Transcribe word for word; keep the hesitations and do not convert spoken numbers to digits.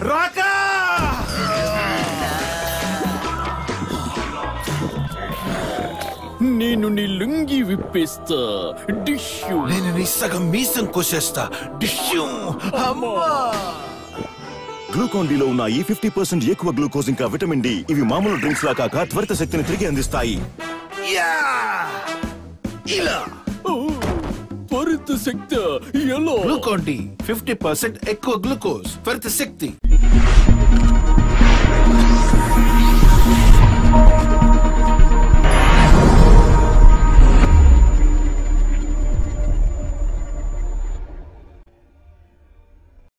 రాకా నేను నీ లుంగి విప్పేస్తా. డిష్యూ. నేను నీ సగం మీసం కోసేస్తా. డిష్యూ. అమ్మా. గ్లూకాన్ డిలో ఉన్న ఈ ఫిఫ్టీ పర్సెంట్ ఎక్కువ గ్లూకోజ్ ఇంకా విటమిన్ డి ఇవి మామూలు డ్రింక్స్ లా కాక త్వరిత శక్తిని తిరిగి అందిస్తాయి. ఇలా త్వరిత శక్తి ఎలా? గ్లూకాన్ డి ఫిఫ్టీ పర్సెంట్ ఎక్కువ గ్లూకోజ్ త్వరిత శక్తి.